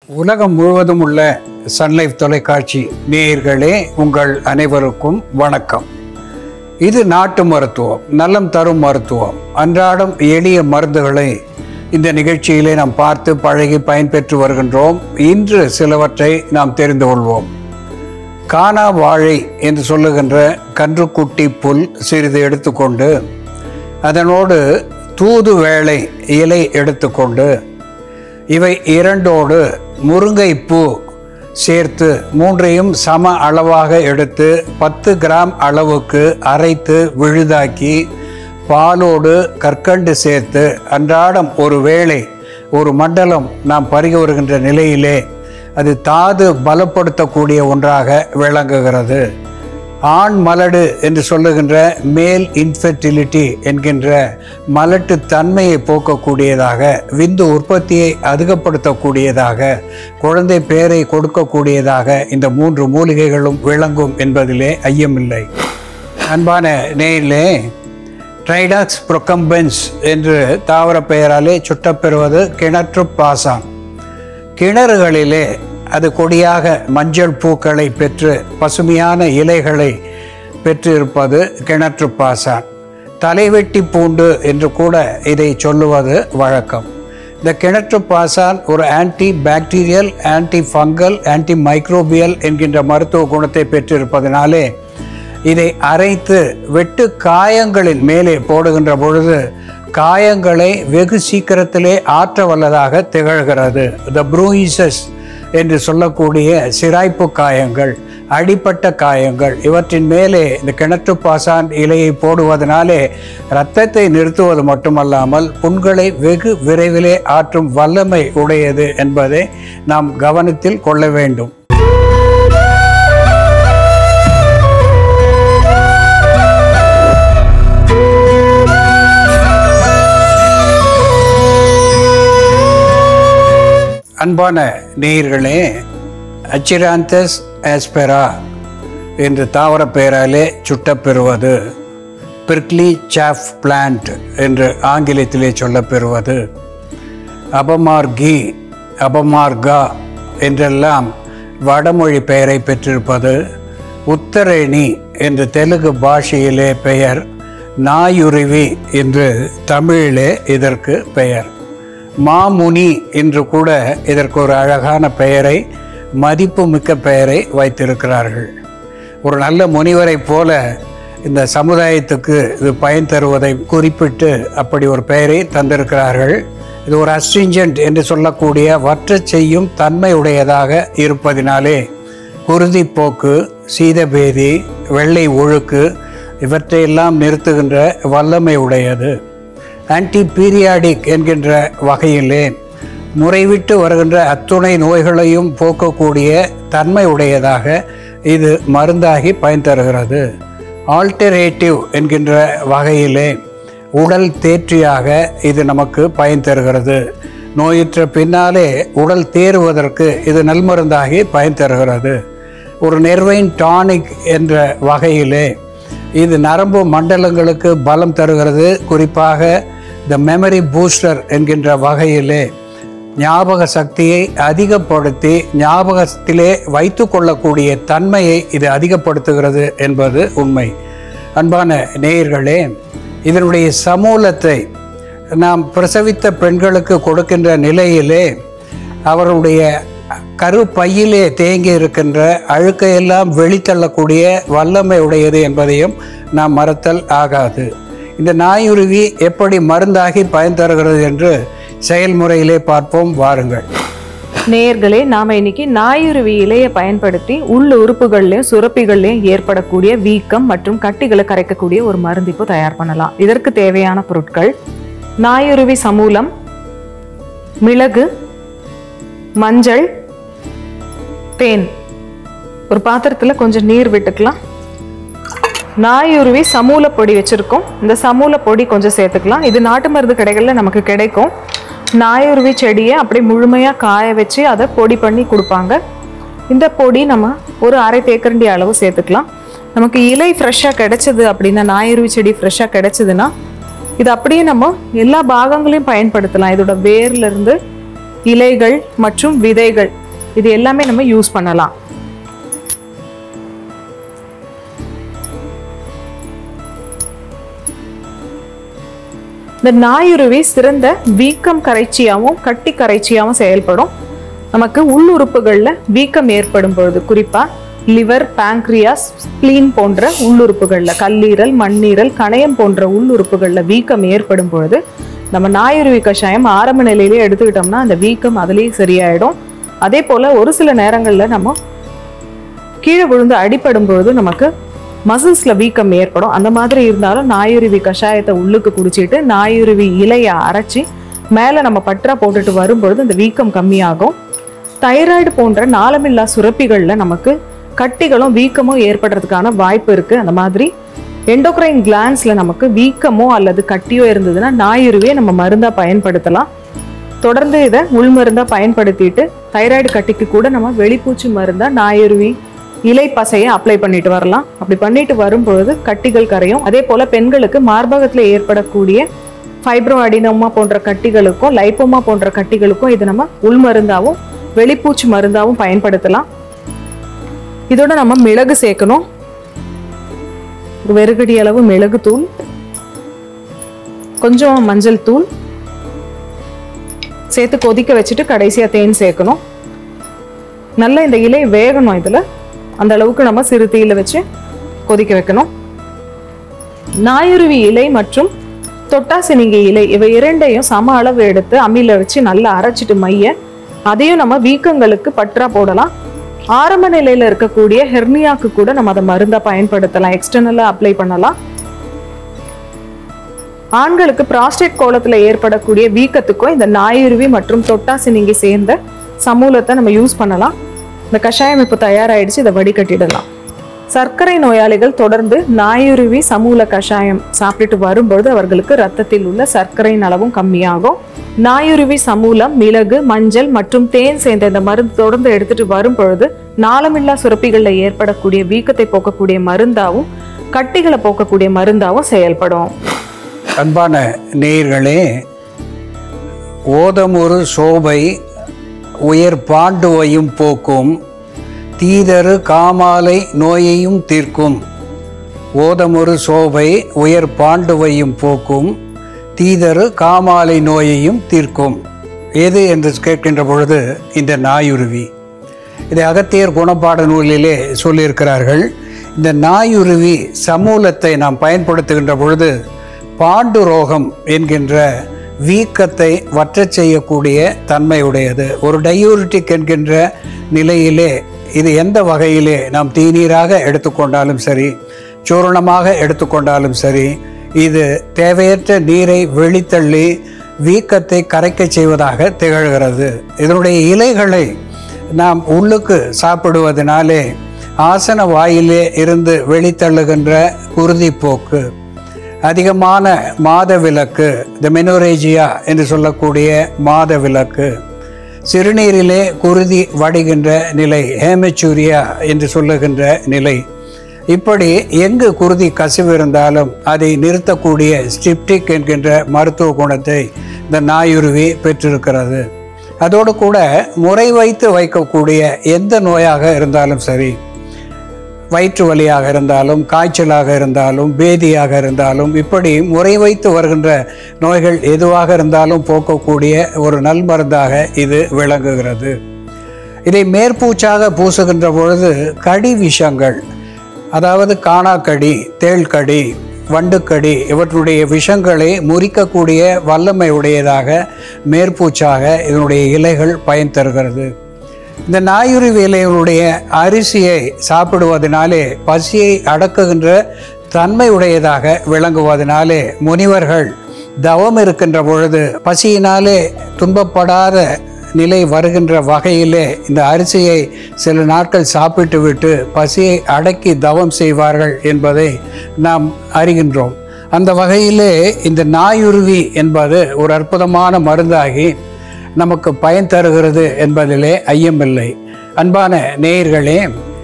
உலகம் முழுவதும் உள்ள சன்லைஃப் தொலைக்காட்சி நேயர்களே, உங்கள் அனைவருக்கும் வணக்கம். இது நாட்டு மருத்துவம், நலம் தரும் மருத்துவம். அன்றாடம் எளிய மருந்துகளை இந்த நிகழ்ச்சியிலே நாம் பார்த்து பழகி பயன்பெற்று வருகின்றோம். இன்று சிலவற்றை நாம் தெரிந்து கொள்வோம். கானா வாழை என்று சொல்லுகின்ற கன்றுக்குட்டி புல் சிறிது எடுத்துக்கொண்டு, அதனோடு தூதுவேளை இலை எடுத்துக்கொண்டு, இவை இரண்டோடு முருங்கைப்பூ சேர்த்து மூன்றையும் சம அளவாக எடுத்து 10 கிராம் அளவுக்கு அரைத்து விழுதாக்கி பாலோடு கற்கண்டு சேர்த்து அன்றாடம் ஒரு வேளை ஒரு மண்டலம் நாம் பருகி வருகின்ற நிலையிலே அது தாது பலப்படுத்தக்கூடிய ஒன்றாக விளங்குகிறது. ஆண் மலடு என்று சொல்லுகின்ற மேல் இன்ஃபெர்டிலிட்டி என்கின்ற மலட்டு தன்மையை போக்கக்கூடியதாக, விந்து உற்பத்தியை அதிகப்படுத்தக்கூடியதாக, குழந்தை பேரை கொடுக்கக்கூடியதாக இந்த 3 மூலிகைகளும் விளங்கும் என்பதிலே ஐயமில்லை. அன்பான நேயிலே, ட்ரைடாக்ஸ் ப்ரொகம்பென்ஸ் என்று தாவர பெயராலே சுட்டப்பெறுவது கிணற்று பாசான். கிணறுகளிலே அது கொடியாக மஞ்சள் பூக்களை பெற்று பசுமையான இலைகளை பெற்றிருப்பது கிணற்று பாசான். தலைவெட்டி பூண்டு என்று கூட இதை சொல்லுவது வழக்கம். இந்த கிணற்று பாசான் ஒரு anti bacterial, anti fungal, anti microbial என்கின்ற மருத்துவ குணத்தை பெற்றிருப்பதனாலே இதை அரைத்து வெட்டு காயங்களின் மேலே போடுகின்ற பொழுது காயங்களை வெகு சீக்கிரத்திலே ஆற்ற வல்லதாக திகழ்கிறது. த ப்ரூயிசஸ் என்று சொல்லக்கூடிய சிராய்ப்பு காயங்கள், அடிப்பட்ட காயங்கள், இவற்றின் மேலே இந்த கிணற்று பாசான் இலையை போடுவதனாலே இரத்தத்தை நிறுத்துவது மட்டுமல்லாமல் புண்களை வெகு விரைவிலே ஆற்றும் வல்லமை உடையது என்பதை நாம் கவனத்தில் கொள்ள வேண்டும். அன்பான நேயர்களே, அச்சிராந்தஸ் ஆஸ்பெரா என்று தாவர பெயராலே சுட்டப்பெறுவது, பிரிக்லி சாஃப் பிளான்ட் என்று ஆங்கிலத்திலே சொல்லப்பெறுவது, அபமார்கி, அபமார்கா என்றெல்லாம் வடமொழி பெயரை பெற்றிருப்பது, உத்தரேணி என்று தெலுங்கு பாஷையிலே பெயர், நாயுருவி என்று தமிழிலே இதற்கு பெயர், மாமுனி என்று கூட இதற்கு ஒரு அழகான பெயரை, மதிப்புமிக்க பெயரை வைத்திருக்கிறார்கள். ஒரு நல்ல முனிவரை போல இந்த சமுதாயத்துக்கு இது பயன் தருவதை குறிப்பிட்டு அப்படி ஒரு பெயரை தந்திருக்கிறார்கள். இது ஒரு அஸ்ட்ரிஞ்சன்ட் என்று சொல்லக்கூடிய வற்றச் செய்யும் தன்மை உடையதாக இருப்பதினாலே குருதிப்போக்கு, சீதபேதி, வெள்ளை ஒழுக்கு இவற்றையெல்லாம் நிறுத்துகின்ற வல்லமை உடையது. ஆன்டி பீரியாடிக் என்கின்ற வகையிலே முறைவிட்டு வருகின்ற அத்துணை நோய்களையும் போக்கக்கூடிய தன்மை உடையதாக இது மருந்தாகி பயன் தருகிறது. ஆல்டர்னேட்டிவ் என்கின்ற வகையிலே உடல் தேற்றியாக இது நமக்கு பயன் தருகிறது. நோயுற்ற பின்னாலே உடல் தேறுவதற்கு இது நல்மருந்தாகி பயன் தருகிறது. ஒரு நெர்வைன் டானிக் என்ற வகையிலே இது நரம்பு மண்டலங்களுக்கு பலம் தருகிறது. குறிப்பாக த மெமரி பூஸ்டர் என்கின்ற வகையிலே ஞாபக சக்தியை அதிகப்படுத்தி ஞாபகத்திலே வைத்து கொள்ளக்கூடிய தன்மையை இது அதிகப்படுத்துகிறது என்பது உண்மை. அன்பான நேயர்களே, இதனுடைய சமூலத்தை நாம் பிரசவித்த பெண்களுக்கு கொடுக்கின்ற நிலையிலே அவருடைய கருப்பையிலே தேங்கி இருக்கின்ற அழுக்கையெல்லாம் வெளித்தள்ளக்கூடிய வல்லமை உடையது என்பதையும் நாம் மறத்தல் ஆகாது. இந்த நாயுருவி எப்படி மருந்தாகி பயன் தருகிறது என்று செயல்முறையிலே பார்ப்போம், வாருங்கள். நேயர்களே, நாம இன்னைக்கு நாயுருவி இலையை பயன்படுத்தி உள்ள உறுப்புகள்லயும் சுரப்பிகள்லயும் ஏற்படக்கூடிய வீக்கம் மற்றும் கட்டிகளை கரைக்கக்கூடிய ஒரு மருந்து இப்போ தயார் பண்ணலாம். இதற்கு தேவையான பொருட்கள்: நாயுருவி சமூலம், மிளகு, மஞ்சள், தேன். ஒரு பாத்திரத்துல கொஞ்சம் நீர் விட்டுக்கலாம். நாயுருவி சமூல பொடி வச்சிருக்கோம். இந்த சமூல பொடி கொஞ்சம் சேர்த்துக்கலாம். இது நாட்டு மருந்து கடைகள்ல நமக்கு கிடைக்கும். நாயுருவி செடியை அப்படி முழுமையா காய வச்சு அதை பொடி பண்ணி கொடுப்பாங்க. இந்த பொடி நம்ம ஒரு அரை தேக்கரண்டி அளவு சேர்த்துக்கலாம். நமக்கு இலை ஃப்ரெஷ்ஷாக கிடைச்சது அப்படின்னா, நாயுருவி செடி ஃப்ரெஷ்ஷாக கிடைச்சதுன்னா இது அப்படியே நம்ம எல்லா பாகங்களையும் பயன்படுத்தலாம். இதோட வேர்ல இருந்து இலைகள் மற்றும் விதைகள் இது எல்லாமே நம்ம யூஸ் பண்ணலாம். இந்த நாயுருவி சிறந்த வீக்கம் கரைச்சியாகவும் கட்டி கரைச்சியாகவும் செயல்படும். நமக்கு உள்ளுறுப்புகளில் வீக்கம் ஏற்படும் பொழுது, குறிப்பாக லிவர், பேங்க்ரியாஸ், ஸ்ப்ளீன் போன்ற உள்ளுறுப்புகளில், கல்லீரல், மண்ணீரல், கணையம் போன்ற உள்ளுறுப்புகளில் வீக்கம் ஏற்படும் பொழுது நம்ம நாயுருவி கஷாயம் ஆரம்ப நிலையிலே எடுத்துக்கிட்டோம்னா அந்த வீக்கம் அதுலேயே சரியாயிடும். அதே போல் ஒரு சில நேரங்களில் நம்ம கீழே விழுந்து அடிபடும் பொழுது நமக்கு மசில்ஸில் வீக்கம் ஏற்படும். அந்த மாதிரி இருந்தாலும் நாயுருவி கஷாயத்தை உள்ளுக்கு குடிச்சிட்டு நாயுருவி இலையை அரைச்சி மேலே நம்ம பற்றா போட்டுட்டு வரும்பொழுது இந்த வீக்கம் கம்மியாகும். தைராய்டு போன்ற நாளமில்லா சுரப்பிகளில் நமக்கு கட்டிகளும் வீக்கமும் ஏற்படுறதுக்கான வாய்ப்பு இருக்குது. அந்த மாதிரி எண்டோக்ரைன் கிளான்ஸில் நமக்கு வீக்கமோ அல்லது கட்டியோ இருந்ததுன்னா நாயுருவியை நம்ம மருந்தாக பயன்படுத்தலாம். தொடர்ந்து இதை உள்மருந்தாக பயன்படுத்திட்டு தைராய்டு கட்டிக்கு கூட நம்ம வெளிப்பூச்சி மருந்தாக நாயுருவி இலை பசையை அப்ளை பண்ணிட்டு வரலாம். அப்படி பண்ணிட்டு வரும்பொழுது கட்டிகள் கரையும். அதே போல் பெண்களுக்கு மார்பகத்தில் ஏற்படக்கூடிய ஃபைப்ரோ அடினோமா போன்ற கட்டிகளுக்கும் லைப்போமா போன்ற கட்டிகளுக்கும் இது நம்ம உள்மருந்தாகவும் வெளிப்பூச்சி மருந்தாகவும் பயன்படுத்தலாம். இதோட நம்ம மிளகு சேர்க்கணும். ஒரு வெறுகடி அளவு மிளகு தூள், கொஞ்சம் மஞ்சள் தூள் சேர்த்து கொதிக்க வச்சுட்டு கடைசியாக தேன் சேர்க்கணும். நல்லா இந்த இலை வேகணும். இதில் அந்த அளவுக்கு நம்ம சிறு தீயில வச்சு கொதிக்க வைக்கணும். நாயுருவி இலை மற்றும் தொட்டாசினிங்கி இலை இவை இரண்டையும் சம அளவு எடுத்து அம்மியில வச்சு நல்லா அரைச்சிட்டு மைய அதையும் நம்ம வீக்கங்களுக்கு பற்றா போடலாம். ஆரம்ப நிலையில இருக்கக்கூடிய ஹெர்னியாக்கு கூட நம்ம அதை மருந்தா பயன்படுத்தலாம். எக்ஸ்டர்னலா அப்ளை பண்ணலாம். ஆண்களுக்கு பிராஸ்டேட் கோலத்துல ஏற்படக்கூடிய வீக்கத்துக்கும் இந்த நாயுருவி மற்றும் தொட்டாசினிங்கி சேர்ந்த சமூலத்தை நம்ம யூஸ் பண்ணலாம். இந்த கஷாயம் இப்போ தயாராகிடுச்சு. இதை வடிகட்டிடலாம். சர்க்கரை நோயாளிகள் தொடர்ந்து நாயுருவி சமூல கஷாயம் சாப்பிட்டுட்டு வரும்பொழுது அவர்களுக்கு ரத்தத்தில் உள்ள சர்க்கரையின் அளவும் கம்மியாகும். நாயுருவி சமூலம், மிளகு, மஞ்சள் மற்றும் தேன் சேர்ந்த இந்த மருந்து தொடர்ந்து எடுத்துட்டு வரும் பொழுது நாளமில்லா சுரப்பிகளில் ஏற்படக்கூடிய வீக்கத்தை போக்கக்கூடிய மருந்தாகவும் கட்டிகளை போக்கக்கூடிய மருந்தாகவும் செயல்படும். அன்பான நேயர்களே, ஓதமுறு சோபை உயர் பாண்டுவையும் போக்கும், தீதரு காமாலை நோயையும் தீர்க்கும். ஓதமுறு சோபை உயர் பாண்டுவையும் போக்கும், தீதரு காமாலை நோயையும் தீர்க்கும். எது என்று கேட்கின்ற பொழுது இந்த நாயுருவி. இதை அகத்தியர் குணப்பாட நூலிலே சொல்லியிருக்கிறார்கள். இந்த நாயுருவி சமூலத்தை நாம் பயன்படுத்துகின்ற பொழுது பாண்டு ரோகம் என்கின்ற வீக்கத்தை வற்றச் செய்யக்கூடிய தன்மையுடையது. ஒரு டயூரிட்டிக் என்கின்ற நிலையிலே இது எந்த வகையிலே நாம் தீநீராக எடுத்துக்கொண்டாலும் சரி, சூரணமாக எடுத்துக்கொண்டாலும் சரி, இது தேவையற்ற நீரை வெளித்தள்ளி வீக்கத்தை கரைக்க செய்வதாக திகழ்கிறது. இதனுடைய இலைகளை நாம் உள்ளுக்கு சாப்பிடுவதனாலே ஆசன வாயிலே இருந்து வெளித்தள்ளுகின்ற குருதிப்போக்கு, அதிகமான மாதவிலக்கு, த மெனோரேஜியா என்று சொல்லக்கூடிய மாதவிலக்கு, சிறுநீரிலே குருதி வடிகின்ற நிலை, ஹேமச்சூரியா என்று சொல்லுகின்ற நிலை, இப்படி எங்கு குருதி கசிவு இருந்தாலும் அதை நிறுத்தக்கூடிய ஸ்டிப்டிக் என்கின்ற மருத்துவ குணத்தை இந்த நாயுருவி பெற்றிருக்கிறது. அதோடு கூட முறை வைத்து வைக்கக்கூடிய எந்த நோயாக இருந்தாலும் சரி, வயிற்று வலியாக இருந்தாலும், காய்ச்சலாக இருந்தாலும், பேதியாக இருந்தாலும், இப்படி முறை வைத்து வருகின்ற நோய்கள் எதுவாக இருந்தாலும் போக்கக்கூடிய ஒரு நல் மருந்தாக இது விளங்குகிறது. இதை மேற்பூச்சாக பூசுகின்ற பொழுது கடி விஷங்கள், அதாவது காணாக்கடி, தேள்கடி, வண்டுக்கடி இவற்றுடைய விஷங்களை முறிக்கக்கூடிய வல்லமை உடையதாக மேற்பூச்சாக இதனுடைய இலைகள் பயன் தருகிறது. இந்த நாயுருவி இலைகளுடைய அரிசியை சாப்பிடுவதனாலே பசியை அடக்குகின்ற தன்மை உடையதாக விளங்குவதனாலே முனிவர்கள் தவம் இருக்கின்ற பொழுது பசியினாலே துன்பப்படாத நிலை வருகின்ற வகையிலே இந்த அரிசியை சில நாட்கள் சாப்பிட்டு விட்டு பசியை அடக்கி தவம் செய்வார்கள் என்பதை நாம் அறிகின்றோம். அந்த வகையிலே இந்த நாயுருவி என்பது ஒரு அற்புதமான மருந்தாகி நமக்கு பயன் தருகிறது என்பதிலே ஐயமில்லை. அன்பான நேயர்களே,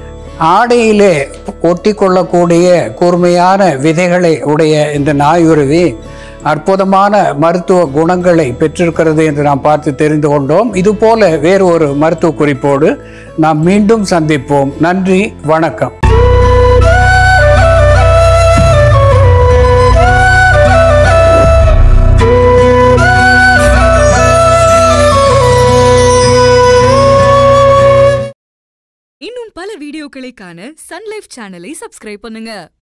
ஆடையிலே ஒட்டி கொள்ளக்கூடிய கூர்மையான விதைகளை உடைய இந்த நாயுருவி அற்புதமான மருத்துவ குணங்களை பெற்றிருக்கிறது என்று நாம் பார்த்து தெரிந்து கொண்டோம். இதுபோல வேறு ஒரு மருத்துவ குறிப்போடு நாம் மீண்டும் சந்திப்போம். நன்றி, வணக்கம். இன்னும் பல வீடியோக்களை காண சன் லைஃப் சேனலை சப்ஸ்கிரைப் பண்ணுங்க.